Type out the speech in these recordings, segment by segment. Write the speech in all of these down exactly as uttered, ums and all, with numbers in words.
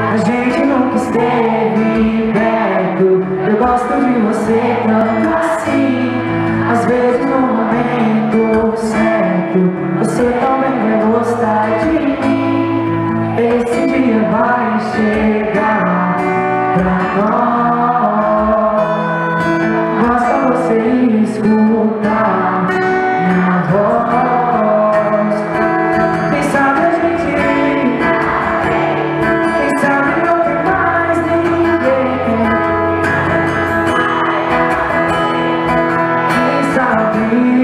A gente nunca esteve perto. Eu gosto de você tanto assim. Às vezes no momento certo você também vai gostar de mim. Esse dia vai chegar pra nós. Basta você escutar minha voz. Quem sabe a gente, quem sabe não tem mais ninguém. Quem sabe,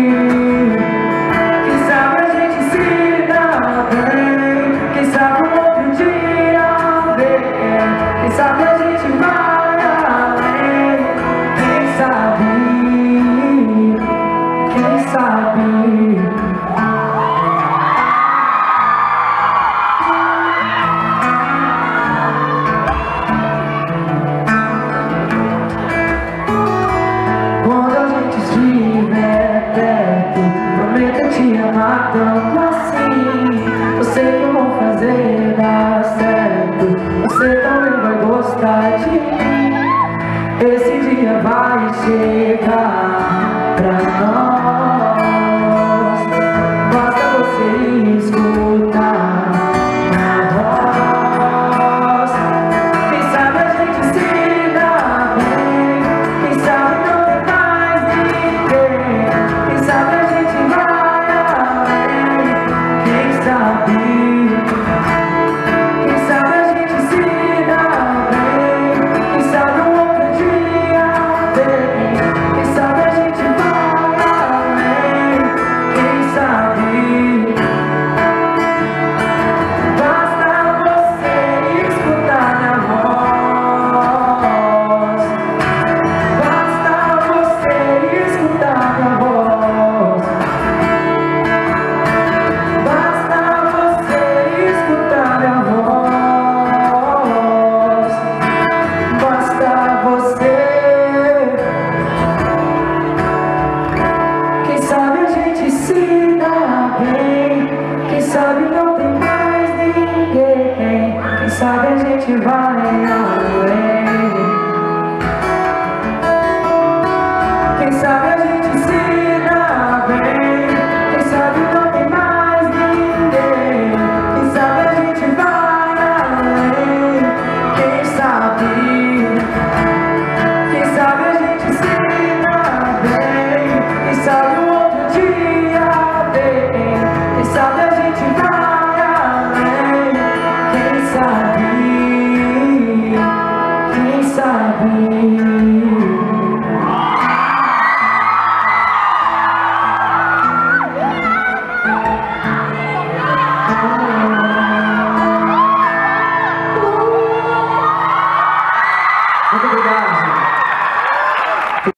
quem sabe a gente se dá bem. Quem sabe um outro dia vem. Quem sabe a gente vai além. Quem sabe, quem sabe. Quando a gente estiver perto, prometo te amar tanto assim. Eu sei que eu vou fazer dar certo. Você também vai gostar de mim. Esse dia vai chegar pra nós. Basta você escutar minha voz. Quem sabe a gente se dá bem. Quem sabe não tem mais ninguém. Quem sabe a gente vai além. Quem sabe, quem sabe a gente se dá bem. Quem sabe um outro dia vem. Quem sabe a gente vai além. Quem sabe. Basta você escutar minha voz. Basta você escutar minha voz. Basta você escutar minha voz. Basta você. Quem sabe a gente se dá bem. Quem sabe não tem mais ninguém. Quem sabe a gente vai além. Quem sabe a gente se dá bem. Quem sabe não tem mais ninguém. Quem sabe a gente vai além. Quem sabe, quem sabe a gente se dá bem. Quem sabe um outro dia vem. Quem sabe a gente vai além. Quem sabe, quem sabe.